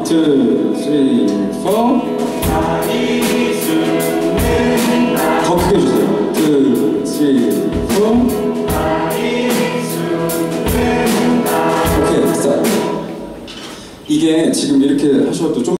2, 3, 4. 더 크게 해주세요. 2, 3, 4. 오케이, 됐어요. 이게 지금 이렇게 하셔도 좀